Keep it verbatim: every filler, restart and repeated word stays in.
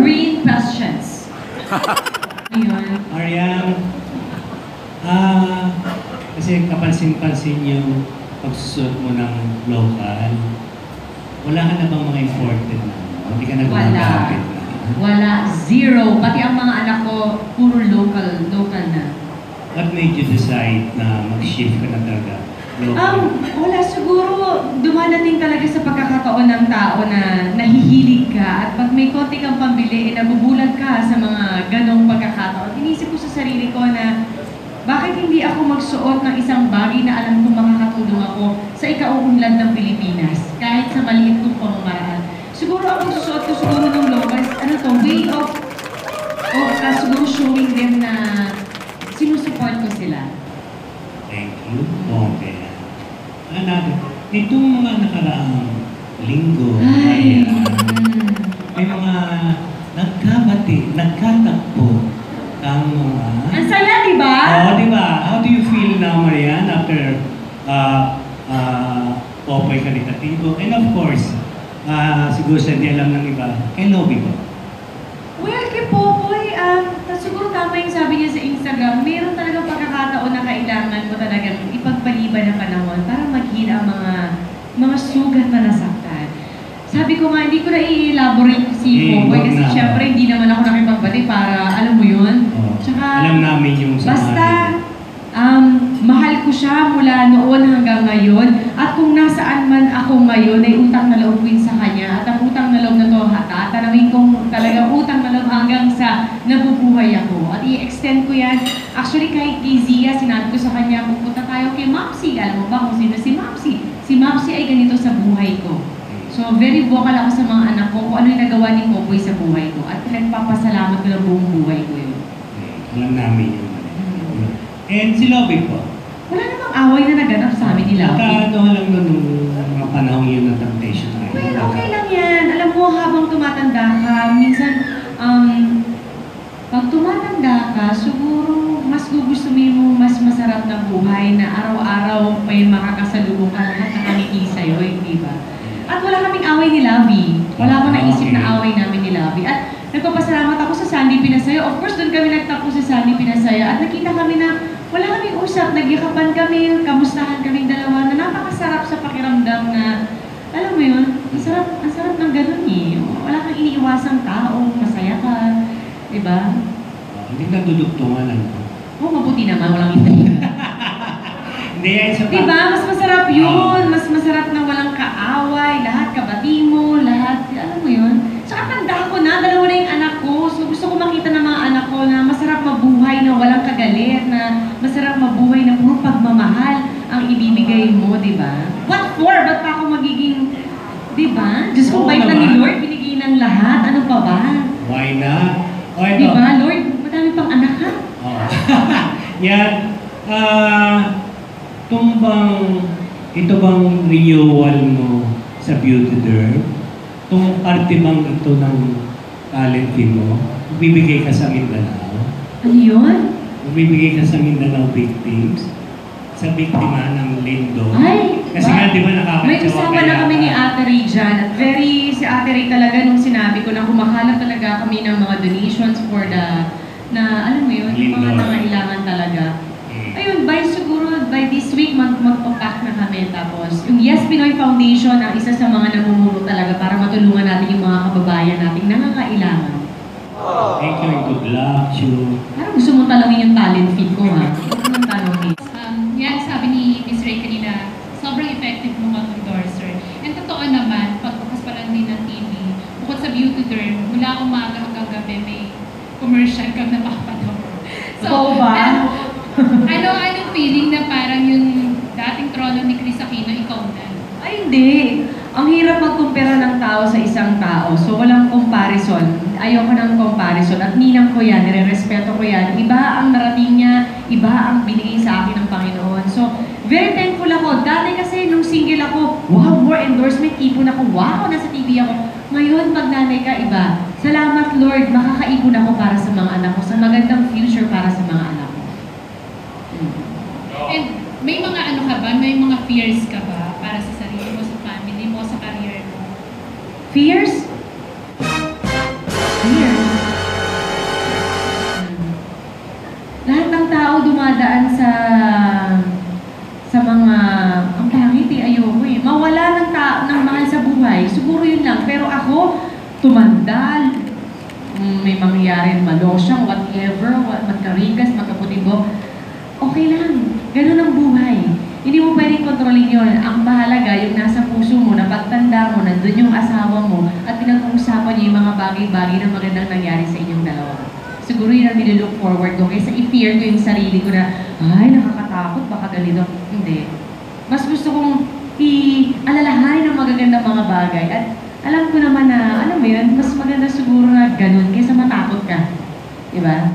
green questions. Ayun. Ariam, ah, kasi kapansin-pansin yung pagsusuot mo ng local. Wala ka na bang mga imported na? Hindi ka na gumagamit na? Wala. Zero. Pati ang mga anak ko, puro local. Local na. What made you decide na mag-shift ka na talaga? Local? Um, wala. Siguro, dumadating talaga sa pagkakataon ng tao na nahihilig ka at pag may konti kang pambili, eh, nabubulag ka sa mga ganong pagkakataon. Inisip ko sa sarili ko na bakit hindi ako magsuot ng isang bagay na alam kong makakatulong ako sa ikauunlad ng Pilipinas, kahit sa maliit kong pamamaraan. Siguro ako susuot ko siguro ng locals, ano to, way of, of uh, siguro showing them na sinusupport ko sila. Thank you. Okay. Another, itong mga nakaraang linggo, Ay. ayan, may mga nagkabati, nagkatagpo ang mga... Ang saya, di ba? Oo, di ba? How do you feel now, Marian, after uh, uh, Popoy Karitativo? And of course, uh, siguro sa hindi alam ng iba, kay Lobby ko. Well, kay Popoy, um, siguro tama yung sabi niya sa Instagram, mayroon talagang pagkakataon na kailangan mo talagang ipagpaliban ng panahon para maghila ang mga mga sugat na nasaktan. Sabi ko nga, hindi ko na i-elaborate si Eh, Popoy kasi na. syempre hindi naman ako nakipagbati para, alam mo yun? Oh, Tsaka, alam namin yung sa basta, um, mahal ko siya mula noon hanggang ngayon at kung nasaan man ako ngayon ay utang na loob ko yun sa kanya at ang utang na loob na to hata, tanawin kong talagang utang na loob hanggang sa nabubuhay ako at i-extend ko yan. Actually kahit kay Zia, sinabi ko sa kanya, pupunta tayo kay Mopsy. Alam mo ba kung sino si Mopsy? Si Mopsy ay ganito sa buhay ko. So very vocal ako sa mga anak ko kung ano yung nagawa ni Popoy sa buhay ko at pinagpapasalamat ko ng buong buhay ko yun. Alam namin yun. Hmm. And si Lobby po. Wala namang away na naganap sa amin ni Lobby. Nagkaano lang nun nung mga panahon yun ng temptation na yun. Well, okay lang yan. Alam mo, habang tumatanda ka, minsan, um, pag tumatanda ka, siguro mas gugusto mo mas masarap na buhay na araw-araw may makakasalubong ka lahat na kamiti sa'yo, hindi ba? At wala kaming away ni Lobby. Wala akong naisip na away namin ni Lobby. At nagpapasalamat ako sa Sandy Pinasaya. Of course, doon kami nagtapos sa Sandy Pinasaya. At nakita kami na wala kaming usap. Nagyakapan kami, kamustahan kaming dalawa na napakasarap sa pakiramdam na, alam mo yun, ang sarap, ang sarap ng ganun eh. Wala kang iniiwasang tao, masaya ka. Diba? Uh, hindi ka dudugtungan lang. Oo, oh, mabuti naman, walang ito. Hindi yan sa Diba? Mas masarap yun. Mas masarap na walang kaaway, lahat kabati mo, lahat, alam mo yun. Tsaka tanda ko na, dalawa na yung anak ko. So gusto ko makita ng mga anak ko na masarap mabuhay na walang kagalit, na masarap mabuhay na puro pagmamahal ang ibibigay mo, diba? What for? Ba't pa ako magiging, diba? Diyos ko, Oo bait na naman. ni Lord, binigay ng lahat. Ano pa ba? Why not? O ito. Diba, Lord? Madami pang anak ha? Oh. Yan. Ah, itong bang, ito bang renewal mo sa Beauty Derm? Itong parte bang ito ng talent fee mo? Bibigay ka sa Mindanao? Ano yun? Bibigay ka sa Mindanao victims? Sa biktima ng Lindo? Ay! Kasi ba? nga, di ba nakakatawa May usama na kami ni Ate Ray dyan. At very, si Ate Ray talaga nung sinabi ko na humahanap talaga kami ng mga donations for the, na alam mo yun, yung mga Lindo. nangailangan talaga. Hmm. Ayun, by siguro, by this week, mag magpapack na kami. Tapos, yung Yes Pinoy Foundation ang isa sa mga namumuno talaga para matulungan natin yung mga kababayan nating nangangailangan. Thank you and good luck, Chu. Parang gusto mo talangin yung talent fee ko, ha? Gusto mong talangin. Um, yan, sabi ni Miss Ray kanina, sobrang effective mo mag-endorser. And totoo naman, pagbukas pa lang din ng T V, bukod sa Beauty Derm, mula umaga hanggang gabi may commercial kang napapanood. Oo ba? ano, ano, anong feeling na parang yung dating trono ni Chris Aquino, ikaw na? Ay, hindi. Ang hirap magkumpara ng tao sa isang tao. So, walang comparison. Ayoko ng comparison. At ninang ko yan, nire-respeto ko yan. Iba ang narating niya, iba ang binigay sa akin ng Panginoon. So, very thankful ako. Dati kasi nung single ako, wow, more endorsement, ipon ako, wow, nasa T V ako. Ngayon, pag nanay ka, iba. Salamat, Lord, makakaipon ako para sa mga anak ko, sa magandang future para sa mga anak ko. Hmm. And may mga ano ka ba, may mga fears ka ba para sa sarili mo, sa family mo, sa career mo? Fears? Fears? sa sa mga, ang pangit eh, ayoko eh. Mawala ng, ta ng mahal sa buhay, siguro yun lang. Pero ako, tumandal, mm, may mangyayari, malosyang, whatever, what, magkarigas, magkaputigo, okay lang. Ganun ang buhay. Hindi mo pwedeng kontrolin yun. Ang mahalaga, yung nasa puso mo, na pagtanda mo, nandun yung asawa mo, at pinag-uusapan niyo yung mga bagay-bagay na magandang nangyari sa inyong dalawa. Siguro yun ang nililook forward ko. Kaysa i-fear ko yung sarili ko na, ay, nakakatakot, baka ganito. Hindi. Mas gusto kong i-alalahanin ng magagandang mga bagay. At alam ko naman na, alam mo yun, mas maganda siguro na ganun kaysa matakot ka. Diba?